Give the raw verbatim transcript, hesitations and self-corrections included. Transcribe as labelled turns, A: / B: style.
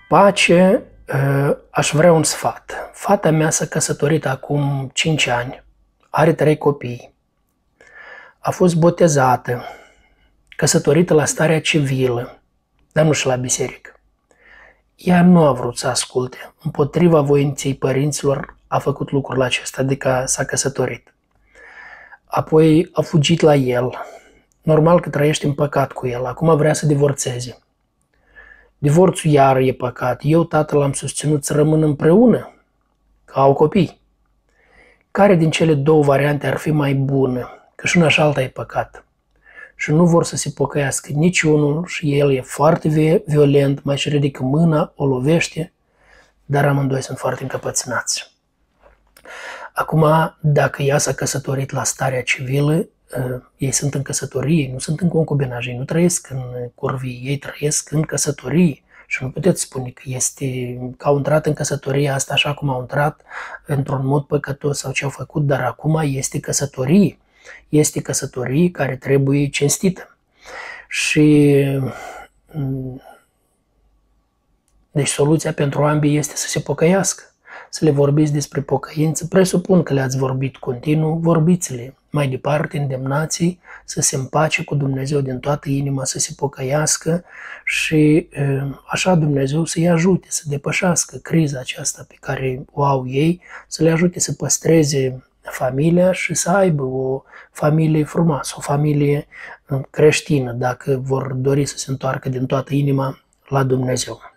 A: pace, aș vrea un sfat. Fata mea s-a căsătorit acum cinci ani, are trei copii, a fost botezată, căsătorită la starea civilă, dar nu și la biserică. Ea nu a vrut să asculte, împotriva voinței părinților a făcut lucrul acesta, adică s-a căsătorit. Apoi a fugit la el, normal că trăiește în păcat cu el, acum vrea să divorțeze. Divorțul iar e păcat. Eu, tatăl, am susținut să rămână împreună, că au copii. Care din cele două variante ar fi mai bună? Că și una și alta e păcat. Și nu vor să se pocăiască niciunul și el e foarte violent, mai și ridică mâna, o lovește, dar amândoi sunt foarte încăpățânați. Acum, dacă ea s-a căsătorit la starea civilă, ei sunt în căsătorie, nu sunt în concubinaj, ei nu trăiesc în curvii, ei trăiesc în căsătorie. Și nu puteți spune că este că au intrat în căsătoria asta așa cum au intrat, într-un mod păcătos sau ce au făcut, dar acum este căsătorie. Este căsătorie care trebuie cinstită. Și deci soluția pentru ambii este să se pocăiască, să le vorbiți despre pocăință. Presupun că le-ați vorbit continuu, vorbiți-le mai departe, îndemnați să se împace cu Dumnezeu din toată inima, să se pocăiască și așa Dumnezeu să-i ajute să depășească criza aceasta pe care o au ei, să le ajute să păstreze familia și să aibă o familie frumoasă, o familie creștină, dacă vor dori să se întoarcă din toată inima la Dumnezeu.